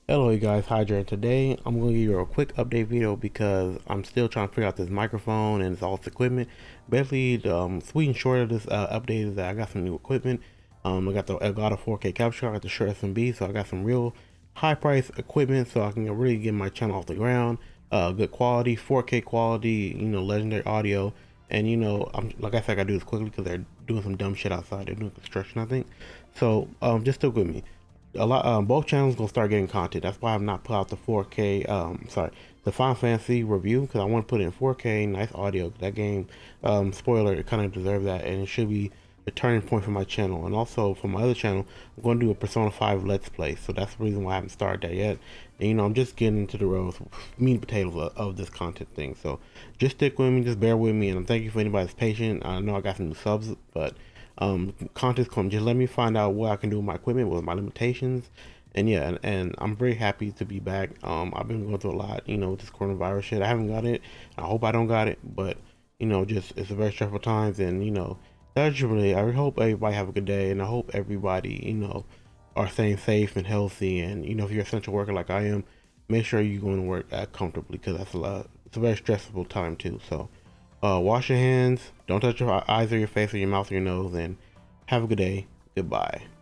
Hello you guys, Hydra. Today I'm going to give you a quick update video because I'm still trying to figure out this microphone and all this equipment. Basically, the sweet and short of this update is that I got some new equipment. I got the Elgato 4K capture, I got the Shure SMB, so I got some real high price equipment so I can really get my channel off the ground. Good quality, 4K quality, legendary audio. And I'm like I said, I gotta do this quickly because they're doing some dumb shit outside. They're doing construction, I think. So just stick with me. Both channels gonna start getting content. That's why I've not put out the 4K the Final Fantasy review, because I want to put it in 4K, nice audio. That game, spoiler, it kind of deserves that, and it should be the turning point for my channel. And also for my other channel, I'm going to do a Persona 5 Let's Play, so that's the reason why I haven't started that yet. And I'm just getting into the road, meat and potatoes of this content thing. So just stick with me, just bear with me, and I'm thank you for anybody that's patient. I know I got some new subs, but contest come, just let me find out what I can do with my equipment, with my limitations. And yeah, and I'm very happy to be back. I've been going through a lot, with this coronavirus shit. I haven't got it. I hope I don't got it, but just it's a very stressful times. And that's really, I hope everybody have a good day, and I hope everybody are staying safe and healthy. And if you're an essential worker like I am, make sure you're going to work comfortably, because that's a lot. It's a very stressful time too. So wash your hands, don't touch your eyes or your face or your mouth or your nose, and have a good day. Goodbye.